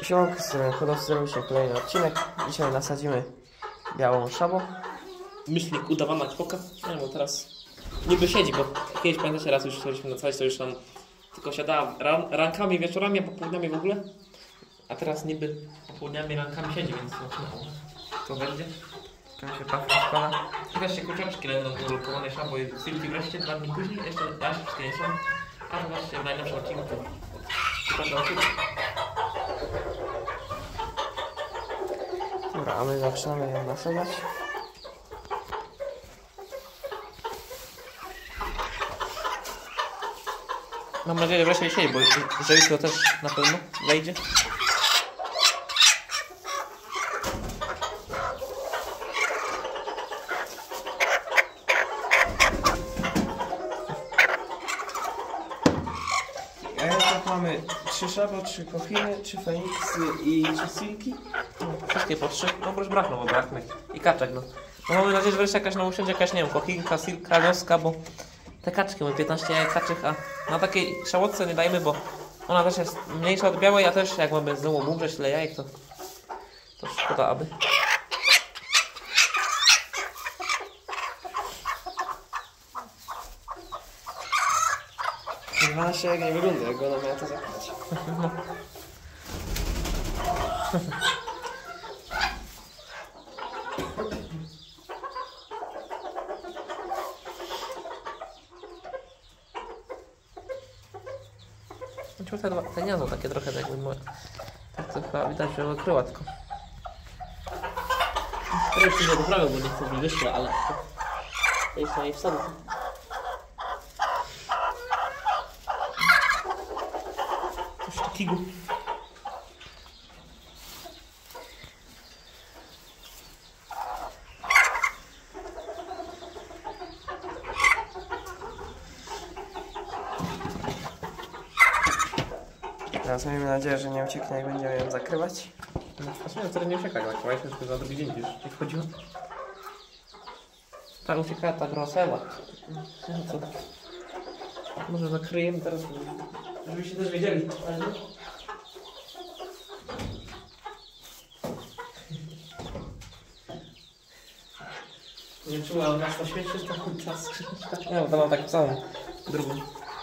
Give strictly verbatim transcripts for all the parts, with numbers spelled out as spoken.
Siemanko, z strony Hodowcy, zrobił się kolejny odcinek. Dzisiaj nasadzimy białą szabą. Myślnik udawana ćwoka. Nie wiem, teraz niby siedzi, bo kiedyś pamiętacie, raz już chcieliśmy nacadzić, to już tam tylko siadała ran, rankami, wieczorami, a popołudniami w ogóle. A teraz niby popołudniami, rankami siedzi, więc no, to będzie. Tam się pachnie składa. Wreszcie kurczaczki będą ulokowane szabą i silki wreszcie dwa dni później. Jeszcze aż wszystkie nie są. A to właśnie w najlepszym odcinku. Dobra, a my zaczynamy ją nasadzać. Mam nadzieję, że wreszcie siedzi, bo że jutro też na pewno wejdzie. A jak mamy trzy szabo, trzy kochiny, trzy feniksy i trzy silki. No, wszystkie po trzy. No bo już brakną, bo braknie. I kaczek, no. No mamy nadzieję, że wreszcie jakaś nam usiądzie, jakaś, nie wiem, kochinka, silka, wioska, bo te kaczki mamy piętnaście jajek kaczych, a na takiej szałotce nie dajemy, bo ona też jest mniejsza od białej, a też jak mamy znowu umrzeć tyle jajek, to, to szkoda, aby. dwanaście jak nie wygląda, jak ona miała to zabrać. No. Te, dwa, te nie są takie trochę tak jakby moje. Tak to chyba widać, że okryła tylko. To już nie poprawił, bo nie chcę, żeby wyszło, ale to jest na jej wsadu. Coś takiego. Teraz miejmy nadzieję, że nie ucieknie, jak będziemy ją zakrywać. No, w sumie wtedy nie uciekała, jak właśnie tylko za drugi dzień już nie wchodziła. Tak uciekała ta grosela. No co? Może zakryjemy teraz, żebyście też wiedzieli. Nie czuła, ale nas to świeci, to czas. Nie, bo to mam tak całą drugą.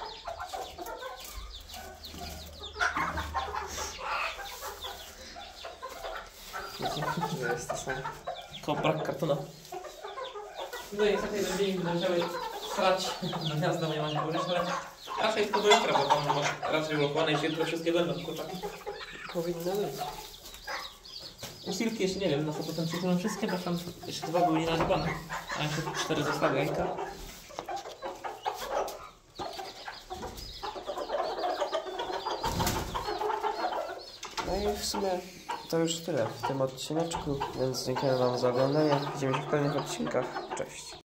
Że jest to samo. Tylko brak kartona. No i niestety jeden dzień będziemy srać na gniazdo, nie ma nie powiedzieć, ale raczej jest to do jutra, bo tam ma raczej ulokowane, jeśli jutro wszystkie będą kurczaki. Powinno być. U silki jeszcze nie wiem, na sto procent przyjdą wszystkie, bo tam jeszcze dwa były nienaliczone, a jeszcze cztery zostały jajka. No i w sumie to już tyle w tym odcineczku, więc dziękuję wam za oglądanie. Widzimy się w kolejnych odcinkach. Cześć.